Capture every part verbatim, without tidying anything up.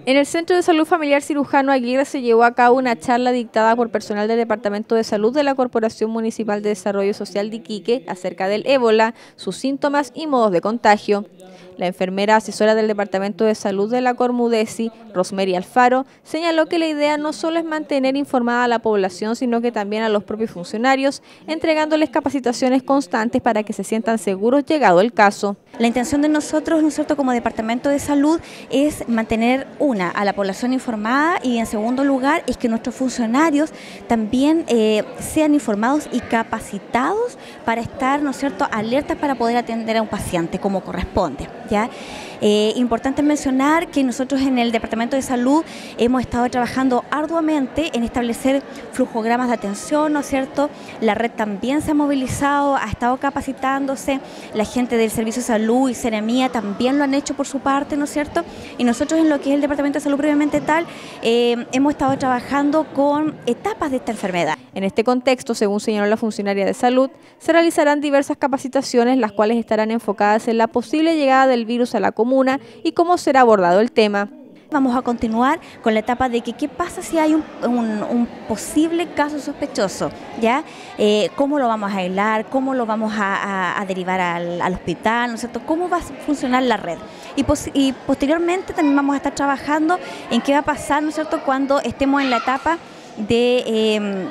En el Centro de Salud Familiar Cirujano Aguirre se llevó a cabo una charla dictada por personal del Departamento de Salud de la Corporación Municipal de Desarrollo Social de Iquique acerca del ébola, sus síntomas y modos de contagio. La enfermera asesora del Departamento de Salud de la Cormudesi, Rosemary Alfaro, señaló que la idea no solo es mantener informada a la población, sino que también a los propios funcionarios, entregándoles capacitaciones constantes para que se sientan seguros llegado el caso. La intención de nosotros, ¿no es cierto?, como Departamento de Salud es mantener, una, a la población informada y en segundo lugar es que nuestros funcionarios también eh, sean informados y capacitados para estar, ¿no es cierto?, alertas para poder atender a un paciente como corresponde, ¿ya? Eh, importante mencionar que nosotros en el Departamento de Salud hemos estado trabajando arduamente en establecer flujogramas de atención, ¿no es cierto? La red también se ha movilizado, ha estado capacitándose, la gente del Servicio de Salud y Seremía también lo han hecho por su parte, ¿no es cierto? Y nosotros en lo que es el Departamento de Salud previamente tal, eh, hemos estado trabajando con etapas de esta enfermedad. En este contexto, según señaló la funcionaria de salud, se realizarán diversas capacitaciones, las cuales estarán enfocadas en la posible llegada del virus a la comuna y cómo será abordado el tema. Vamos a continuar con la etapa de que qué pasa si hay un, un, un posible caso sospechoso, ¿ya? Eh, ¿Cómo lo vamos a aislar? ¿Cómo lo vamos a, a, a derivar al, al hospital? ¿No es cierto? ¿Cómo va a funcionar la red? Y, pos, y posteriormente también vamos a estar trabajando en qué va a pasar, ¿no es cierto?, cuando estemos en la etapa de... Eh,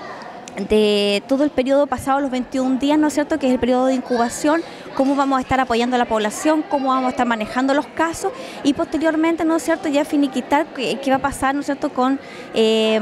de todo el periodo pasado, los veintiún días, ¿no es cierto?, que es el periodo de incubación, cómo vamos a estar apoyando a la población, cómo vamos a estar manejando los casos y posteriormente, ¿no es cierto?, ya finiquitar qué, qué va a pasar, ¿no es cierto?, con, eh,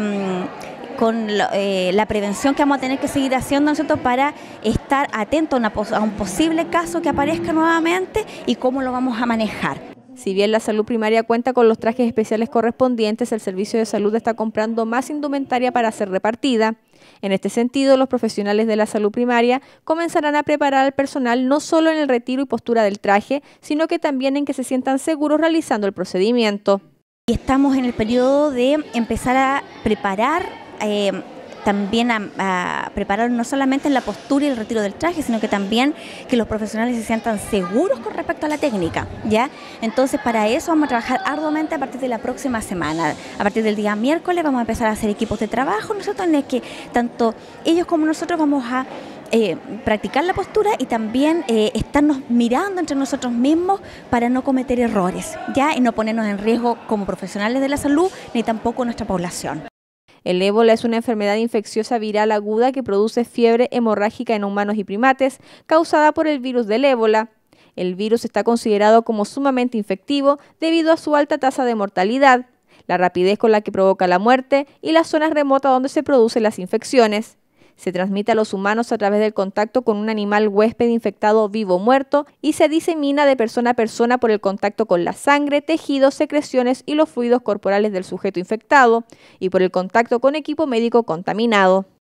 con eh, la prevención que vamos a tener que seguir haciendo, ¿no es cierto?, para estar atentos a, una, a un posible caso que aparezca nuevamente y cómo lo vamos a manejar. Si bien la salud primaria cuenta con los trajes especiales correspondientes, el servicio de salud está comprando más indumentaria para ser repartida. En este sentido, los profesionales de la salud primaria comenzarán a preparar al personal no solo en el retiro y postura del traje, sino que también en que se sientan seguros realizando el procedimiento. Y estamos en el periodo de empezar a preparar eh, también a, a preparar no solamente en la postura y el retiro del traje, sino que también que los profesionales se sientan seguros con respecto a la técnica, ¿ya? Entonces, para eso vamos a trabajar arduamente a partir de la próxima semana. A partir del día miércoles vamos a empezar a hacer equipos de trabajo, nosotros en el que tanto ellos como nosotros vamos a eh, practicar la postura y también eh, estarnos mirando entre nosotros mismos para no cometer errores, ¿ya? Y no ponernos en riesgo como profesionales de la salud, ni tampoco nuestra población. El ébola es una enfermedad infecciosa viral aguda que produce fiebre hemorrágica en humanos y primates, causada por el virus del ébola. El virus está considerado como sumamente infectivo debido a su alta tasa de mortalidad, la rapidez con la que provoca la muerte y las zonas remotas donde se producen las infecciones. Se transmite a los humanos a través del contacto con un animal huésped infectado vivo o muerto y se disemina de persona a persona por el contacto con la sangre, tejidos, secreciones y los fluidos corporales del sujeto infectado y por el contacto con equipo médico contaminado.